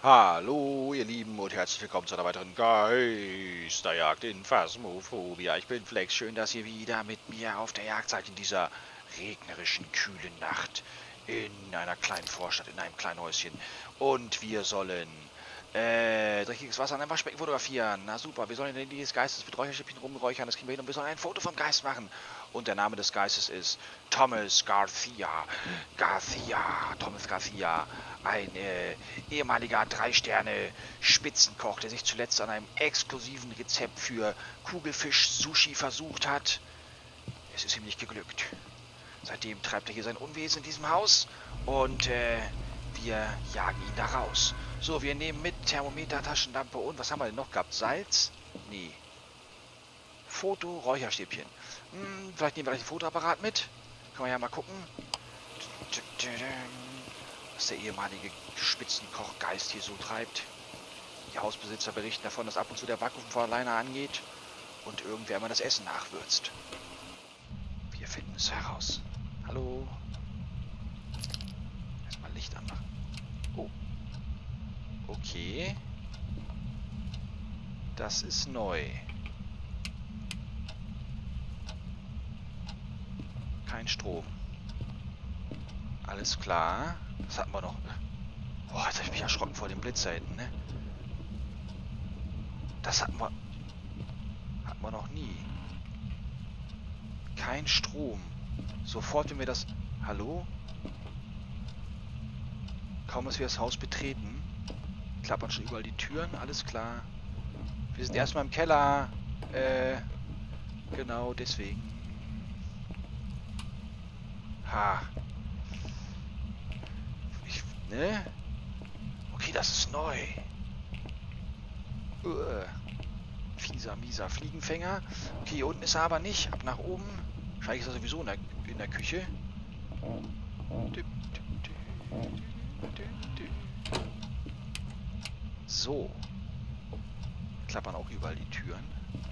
Hallo, ihr Lieben, und herzlich willkommen zu einer weiteren Geisterjagd in Phasmophobia. Ich bin Flex, schön, dass ihr wieder mit mir auf der Jagd seid in dieser regnerischen, kühlen Nacht in einer kleinen Vorstadt, in einem kleinen Häuschen. Und wir sollen dreckiges Wasser an einem Waschbecken fotografieren. Na super, wir sollen in dieses Geistes mit Räucherstäbchen rumräuchern, das kriegen wir hin, und wir sollen ein Foto vom Geist machen. Und der Name des Geistes ist Thomas Garcia. Thomas Garcia, ein ehemaliger 3-Sterne-Spitzenkoch, der sich zuletzt an einem exklusiven Rezept für Kugelfisch-Sushi versucht hat. Es ist ihm nicht geglückt. Seitdem treibt er hier sein Unwesen in diesem Haus und wir jagen ihn da raus. So, wir nehmen mit Thermometer, Taschenlampe und was haben wir denn noch gehabt? Salz? Nee. Foto, Räucherstäbchen. Vielleicht nehmen wir gleich ein Fotoapparat mit. Können wir ja mal gucken. Was der ehemalige Spitzenkochgeist hier so treibt. Die Hausbesitzer berichten davon, dass ab und zu der Backofen von alleine angeht und irgendwer immer das Essen nachwürzt. Wir finden es heraus. Hallo? Erstmal Licht anmachen. Oh. Okay. Das ist neu. Kein Strom. Alles klar. Das hatten wir noch. Boah, jetzt habe ich mich erschrocken vor dem Blitz da hinten, ne? Das hatten wir noch nie. Kein Strom. Sofort, wenn wir das... Hallo? Kaum, dass wir das Haus betreten, klappern schon überall die Türen. Alles klar. Wir sind erstmal im Keller. Genau deswegen. Ha. Ne? Okay, das ist neu. Mieser Fliegenfänger. Okay, hier unten ist er aber nicht. Ab nach oben. Wahrscheinlich ist er sowieso in der Küche. So. Klappern auch überall die Türen.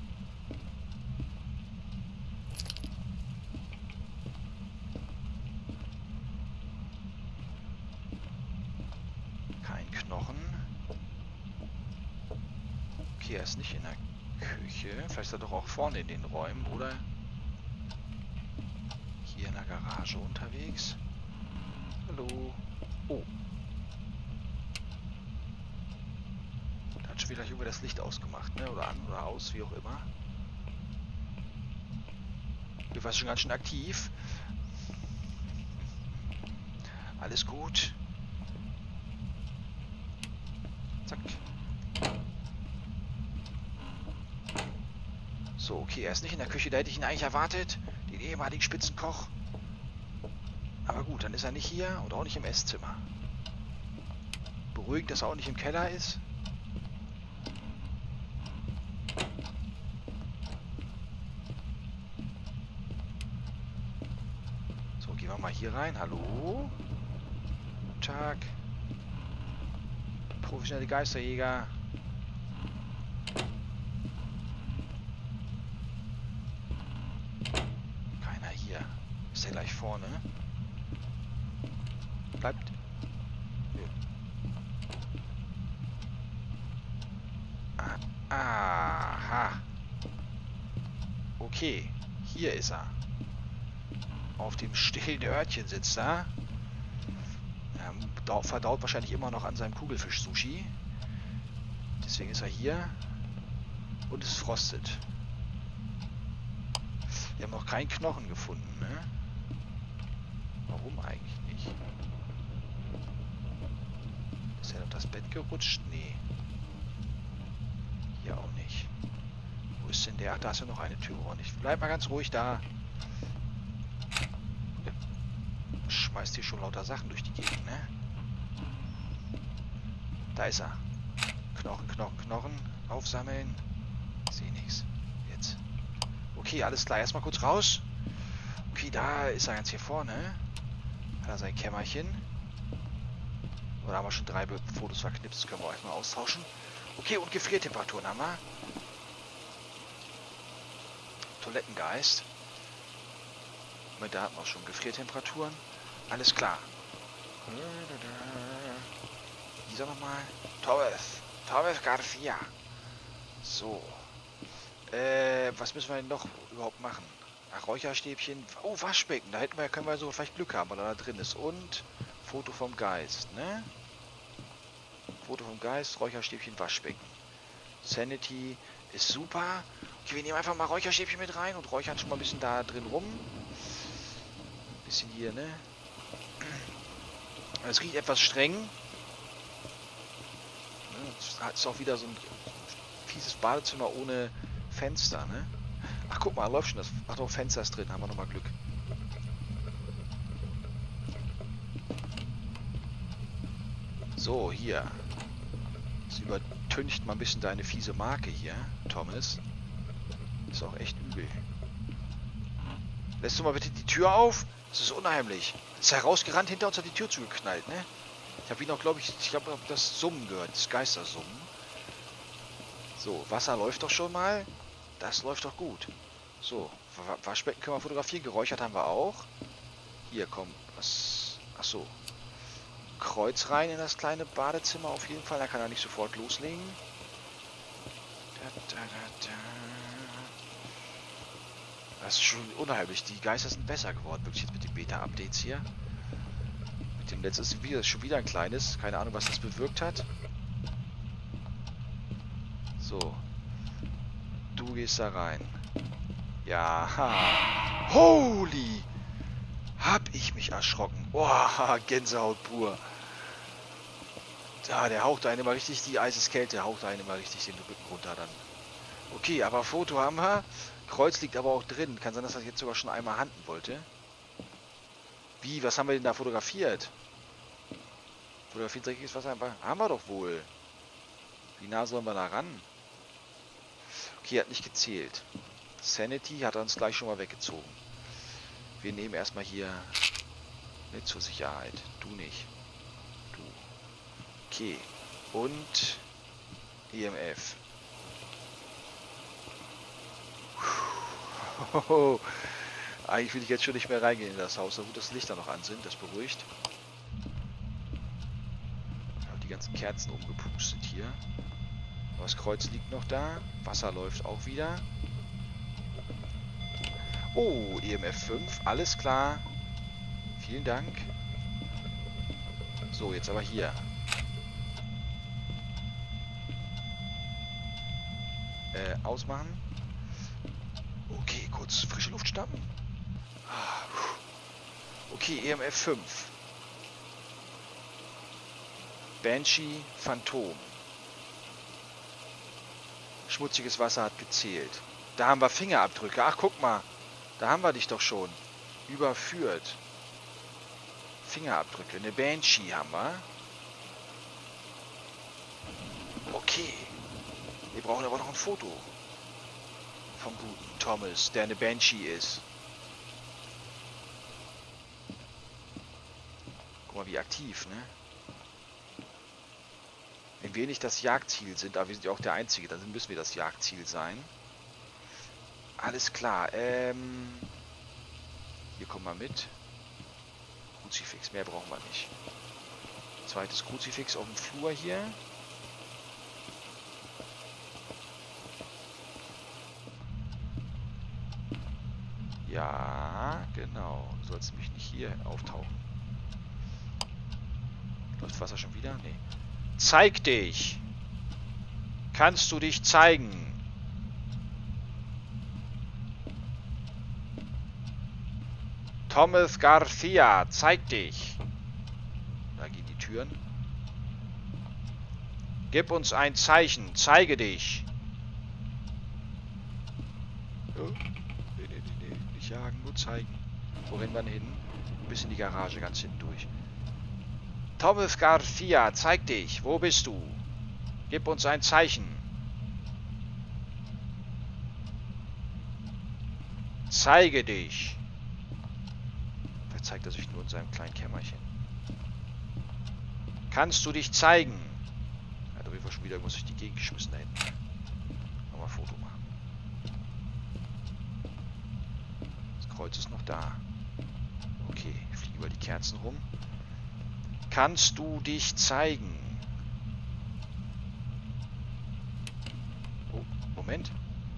Kein Knochen. Okay, er ist nicht in der Küche. Vielleicht ist er doch auch vorne in den Räumen, oder? Hier in der Garage unterwegs. Hallo. Oh. Da hat schon wieder Junge das Licht ausgemacht, ne? Oder an oder aus, wie auch immer. Wir waren schon ganz schön aktiv. Alles gut. Zack. So, okay, er ist nicht in der Küche. Da hätte ich ihn eigentlich erwartet. Den ehemaligen Spitzenkoch. Aber gut, dann ist er nicht hier und auch nicht im Esszimmer. Beruhigend, dass er auch nicht im Keller ist. So, gehen wir mal hier rein. Hallo? Guten Tag. Professionelle Geisterjäger. Keiner hier. Ist der gleich vorne? Bleibt. Aha. Okay. Hier ist er. Auf dem stillen Örtchen sitzt er. Er verdaut wahrscheinlich immer noch an seinem Kugelfisch-Sushi. Deswegen ist er hier. Und es frostet. Wir haben noch keinen Knochen gefunden, ne? Warum eigentlich nicht? Ist er auf das Bett gerutscht? Nee. Hier auch nicht. Wo ist denn der? Ach, da ist ja noch eine Tür ordentlich. Bleib mal ganz ruhig da. Schmeißt hier schon lauter Sachen durch die Gegend, ne? Da ist er. Knochen, Knochen, Knochen. Aufsammeln. Ich sehe nichts. Jetzt. Okay, alles klar. Erstmal kurz raus. Okay, da ist er ganz hier vorne. Hat er sein Kämmerchen. Oder haben wir schon 3 Fotos verknipst? Das können wir auch erstmal austauschen. Okay, und Gefriertemperaturen haben wir. Toilettengeist. Moment, da hatten wir schon Gefriertemperaturen. Alles klar. dieser nochmal? Thomas Garcia. So. Was müssen wir denn noch überhaupt machen? Ach, Räucherstäbchen. Oh, Waschbecken. Da können wir so vielleicht Glück haben, weil er da drin ist. Und Foto vom Geist, ne? Foto vom Geist, Räucherstäbchen, Waschbecken. Sanity ist super. Okay, wir nehmen einfach mal Räucherstäbchen mit rein und räuchern schon mal ein bisschen da drin rum. Ein bisschen hier, ne? Es riecht etwas streng. Es ist auch wieder so ein fieses Badezimmer ohne Fenster, ne? Ach, guck mal, läuft schon das. Ach doch, Fenster ist drin, haben wir nochmal Glück. So, hier. Das übertüncht mal ein bisschen deine fiese Marke hier, Thomas. Ist auch echt übel. Lässt du mal bitte die Tür auf? Das ist unheimlich. Ist herausgerannt, hinter uns hat die Tür zugeknallt, ne? Ich habe ihn auch, glaube ich habe das Summen gehört, das Geistersummen. So, Wasser läuft doch schon mal. Das läuft doch gut. So, Waschbecken können wir fotografieren. Geräuchert haben wir auch. Hier, komm. Was? Ach so. Kreuz rein in das kleine Badezimmer auf jeden Fall. Da kann er nicht sofort loslegen. Das ist schon unheimlich. Die Geister sind besser geworden. Wirklich jetzt mit den Beta-Updates hier. Mit dem letzten ist schon wieder ein kleines. Keine Ahnung, was das bewirkt hat. So. Du gehst da rein. Ja. Ha. Holy! Hab ich mich erschrocken. Boah, Gänsehaut pur. Da, der haucht einen immer richtig, die Eiseskälte haucht einen immer richtig den Rücken runter dann. Okay, aber Foto haben wir. Kreuz liegt aber auch drin. Kann sein, dass er das jetzt sogar schon einmal handen wollte. Wie, was haben wir denn da fotografiert? Fotografiert dreckiges Wasser? Haben wir doch wohl. Wie nah sollen wir da ran? Okay, hat nicht gezählt. Sanity hat er uns gleich schon mal weggezogen. Wir nehmen erstmal hier mit zur Sicherheit. Du nicht. Du. Okay. Und EMF. Eigentlich will ich jetzt schon nicht mehr reingehen in das Haus. So gut, dass Lichter noch an sind. Das beruhigt. Ich habe die ganzen Kerzen umgepustet hier. Aber das Kreuz liegt noch da. Wasser läuft auch wieder. Oh, EMF 5. Alles klar. Vielen Dank. So, jetzt aber hier. Ausmachen. Okay, kurz frische Luft schnappen. Okay, EMF 5. Banshee, Phantom. Schmutziges Wasser hat gezählt. Da haben wir Fingerabdrücke. Ach, guck mal. Da haben wir dich doch schon. Überführt. Fingerabdrücke. Eine Banshee haben wir. Okay. Wir brauchen aber noch ein Foto. Vom guten Thomas, der eine Banshee ist. Guck mal, wie aktiv, ne? Wenn wir nicht das Jagdziel sind, aber wir sind ja auch der Einzige, dann müssen wir das Jagdziel sein. Alles klar, hier kommen wir mit. Kruzifix, mehr brauchen wir nicht. Zweites Kruzifix auf dem Flur hier. Ja, genau. Du sollst nämlich nicht hier auftauchen. Läuft Wasser schon wieder? Nee. Zeig dich! Kannst du dich zeigen? Thomas Garcia, zeig dich! Da gehen die Türen. Gib uns ein Zeichen, zeige dich! Oh. Nee, nicht jagen, nur zeigen. Wo rennen wir denn hin? Bis in die Garage, ganz hinten durch. Thomas Garcia, zeig dich! Wo bist du? Gib uns ein Zeichen! Zeige dich! Vielleicht zeigt er sich nur in seinem kleinen Kämmerchen. Kannst du dich zeigen? Er hat auf jeden Fall schon wieder irgendwas durch die Gegend geschmissen da hinten. Nochmal ein Foto machen. Das Kreuz ist noch da. Okay, ich fliege über die Kerzen rum. Kannst du dich zeigen? Moment.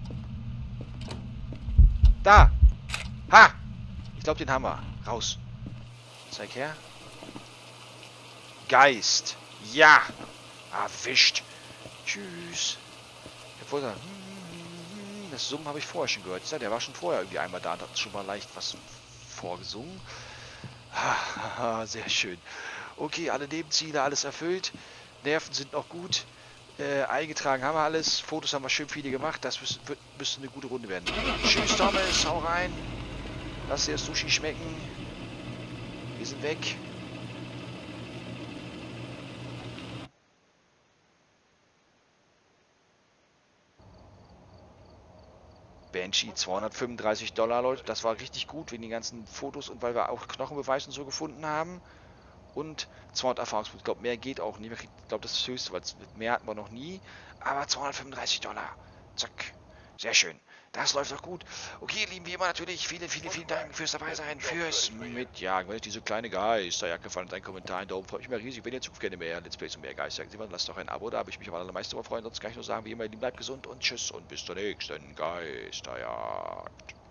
Da! Ha! Ich glaube, den haben wir. Raus. Zeig her. Geist. Ja! Erwischt. Tschüss. Obwohl, das Summen habe ich vorher schon gehört. Ja, der war schon vorher irgendwie einmal da und hat schon mal leicht was vorgesungen. Sehr schön. Okay, alle Nebenziele, alles erfüllt. Nerven sind noch gut. Eingetragen haben wir alles. Fotos haben wir schön viele gemacht. Das müsste eine gute Runde werden. Tschüss, Thomas. Hau rein. Lass dir das Sushi schmecken. Wir sind weg. Banshee, $235, Leute. Das war richtig gut wegen den ganzen Fotos und weil wir auch Knochenbeweise und so gefunden haben. Und 200 Erfahrungspunkte. Ich glaube, mehr geht auch nicht. Ich glaube, das ist das Höchste, weil mehr hatten wir noch nie. Aber $235. Zack. Sehr schön. Das läuft doch gut. Okay, lieben wie immer natürlich. Vielen Dank fürs dabei sein, fürs Mitjagen. Wenn euch diese kleine Geisterjagd gefallen hat, ein Kommentar, ein Daumen, freut mich mal riesig. Wenn ihr Zukunft gerne mehr Let's Plays und mehr Geisterjagd sehen, lasst doch ein Abo da. Habe ich mich am allermeisten darüber freuen. Sonst kann ich nur sagen, wie immer, bleibt gesund und tschüss und bis zur nächsten Geisterjagd.